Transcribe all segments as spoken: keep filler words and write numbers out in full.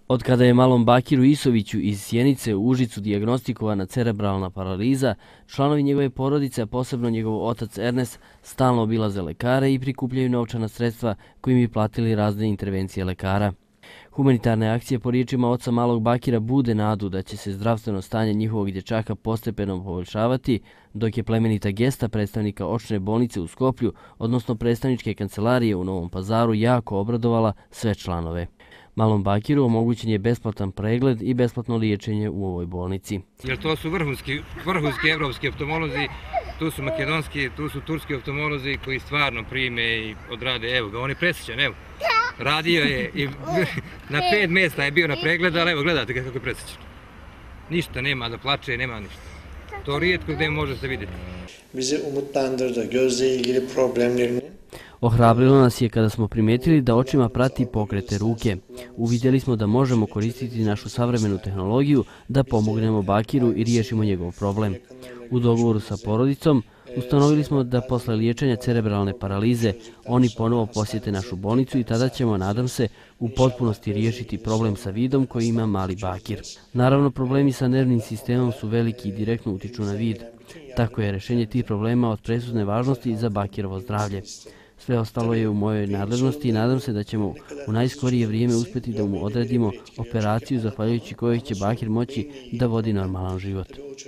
Od kada je malom Bakiru Isoviću iz Sjenice u Užicu dijagnostikovana cerebralna paraliza, članovi njegove porodice, a posebno njegov otac Ernest, stalno obilaze lekare i prikupljaju novčana sredstva kojim bi platili razne intervencije lekara. Humanitarne akcije po riječima oca malog Bakira bude nadu da će se zdravstveno stanje njihovog dječaka postepeno poboljšavati, dok je plemenita gesta predstavnika očne bolnice u Skoplju, odnosno predstavničke kancelarije u Novom Pazaru, jako obradovala sve članove. Malom Bakiru omogućen je besplatan pregled i besplatno liječenje u ovoj bolnici. Jer to su vrhunski, vrhunski evropski oftalmolozi, tu su makedonski, tu su turski oftalmolozi koji stvarno prime i odrade. Evo ga, on je presjećan, evo. Radio je i na pet mjesta je bio na pregled, ali evo gledate kako je presjećan. Ništa nema da plače, nema ništa. To rijetko gdje može se vidjeti. Bizi umutlandırdı gözle ilgili problemlerini. Ohrabrilo nas je kada smo primijetili da očima prati pokrete ruke. Uvidjeli smo da možemo koristiti našu savremenu tehnologiju da pomognemo Bakiru i riješimo njegov problem. U dogovoru sa porodicom ustanovili smo da posle liječenja cerebralne paralize oni ponovo posjete našu bolnicu i tada ćemo, nadam se, u potpunosti riješiti problem sa vidom koji ima mali Bakir. Naravno, problemi sa nervnim sistemom su veliki i direktno utiču na vid. Tako je rješenje tih problema od presudne važnosti za Bakirovo zdravlje. Sve ostalo je u mojoj nadležnosti i nadam se da ćemo u najskorije vrijeme uspjeti da mu odredimo operaciju zahvaljujući kojoj će Bakir moći da vodi normalan život.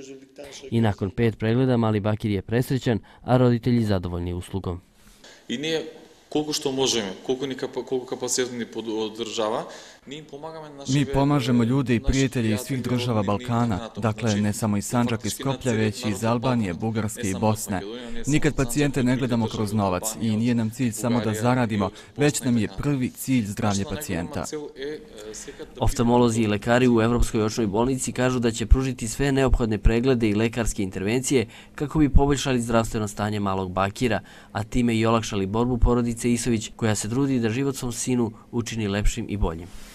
I nakon pet pregleda mali Bakir je presrećan, a roditelji zadovoljni uslugom. I nije koliko što možemo, koliko, ni kapa, koliko kapaciteta ni održava, mi pomagamo naše... Mi pomažemo ljude i prijatelje iz svih država Balkana, dakle ne samo iz Sandžaka i Skoplja, već i iz Albanije, Bugarske i Bosne. Nikad pacijente ne gledamo kroz novac i nije nam cilj samo da zaradimo, već nam je prvi cilj zdravlje pacijenta. Oftalmolozi i lekari u Evropskoj očnoj bolnici kažu da će pružiti sve neophodne preglede i lekarske intervencije kako bi poboljšali zdravstveno stanje malog Bakira, a time i olakšali borbu porodice Isović koja se trudi da život svom sinu učini lepšim i boljim.